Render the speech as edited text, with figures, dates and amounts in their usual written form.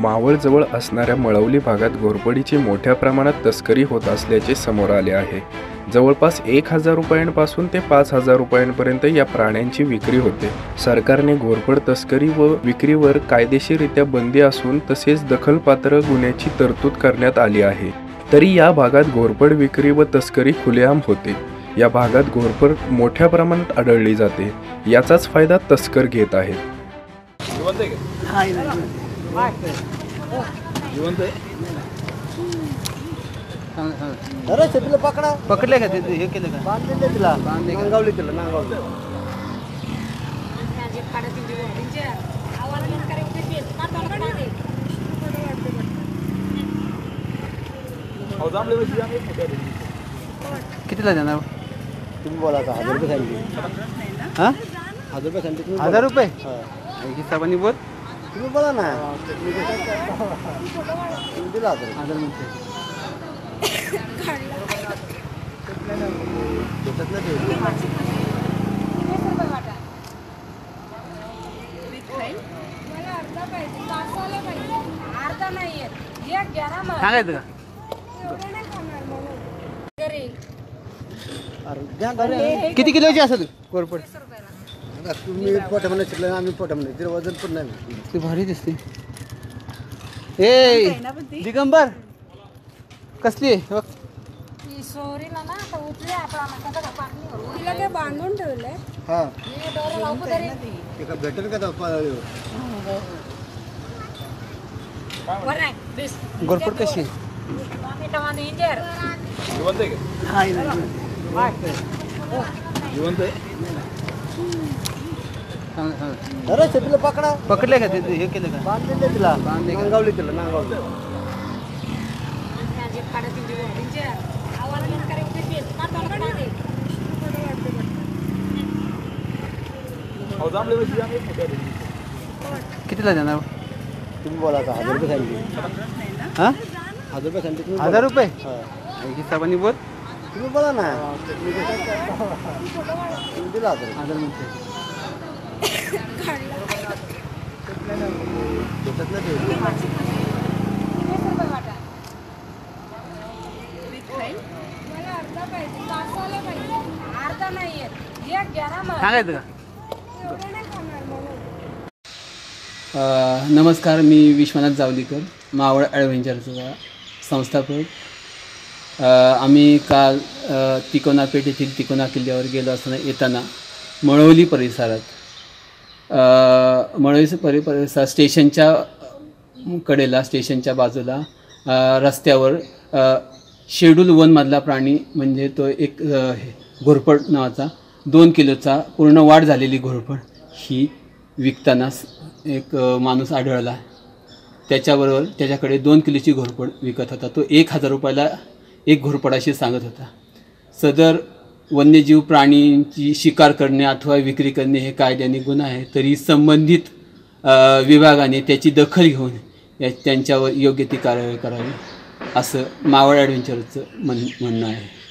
मावळजवळ असणाऱ्या मळवली भागात घोरपडीची मोठ्या प्रमाणात तस्करी होत असल्याचे समोर आले आहे। जवळपास 1000 रुपयांपासून ते 5000 रुपयांपर्यंत या प्राण्यांची विक्री होते। सरकारने घोरपड तस्करी व विक्रीवर कायदेशीररित्या बंदी असून तसेच दखलपात्र गुन्ह्याची तरतूद करण्यात आली आहे। तरी या भागात घोरपड विक्री व तस्करी खुलेआम होते। या भागात घोरपड मोठ्या प्रमाणात आढळली जाते। याचाच फायदा तस्कर घेत आहेत। अरे शेतीला पकडा पकडले का ते हे केलं का बांधले तिला नांगावली तिला नांगावली कितीला देणार तुम्ही बोला 1000 रुपये सांगितले। हां 1000 रुपये सांगितले 1000 रुपये हिसाबाने बोल तुम्ही बोला ना दिला 1000 म्हणते सांगायचं किती किलोची असेल कोरपड तुम्ही पोटामध्ये शिकले आम्ही पोटामध्ये तिला वजन पण नाही ते भारी दिसते। ए दिगंबर कसली आहे सोरीला ना आता उचले आपला तिला काय बांधून ठेवलंय। हां हे दोर लावू तरी ते का भेटेल का वराय बेस घोरपड कशी आहे टमाटर इंजर जिवंत आहे का हां जिवंत आहे। अरे शेतीला पकडा पकडले का ते हे केलं का बांधले तिला नांगावली तिला नांगावली कितीला देणार तुम्ही बोला 1000 रुपये सांगितले। हां 1000 रुपये सांगितले 1000 रुपये हिसाबाने बोल तुम्ही बोला ना दिला 1000 म्हणते सांगायचं का नमस्कार, मी विश्वनाथ जावलीकर, मावळ ॲडव्हेंचरचा संस्थापक। आम्ही काल तिकोना पेठ येथील तिकोना किल्ल्यावर गेलो असताना येताना मळवली परिसरात परिसर स्टेशनच्या कडेला स्टेशनच्या बाजूला रस्त्यावर शेड्यूल 1मधला प्राणी म्हणजे तो एक घोरपड नावाचा 2 किलोचा पूर्ण वाढ झालेली घोरपड ही विकताना एक माणूस आढळला। त्याच्याबरोबर त्याच्याकडे 2 किलोची घोरपड विकत होता। तो 1000 रुपयाला एक घोरपडाशी सांगत होता। सदर वन्यजीव प्राणींची शिकार करणे अथवा विक्री करणे हे कायद्याने गुन्हा आहे। तरी संबंधित विभागाने त्याची दखल घेऊन त्यांच्यावर योग्य ती कारवाई करावी असं मावळ ॲडव्हेंचरचं म्हणणं आहे।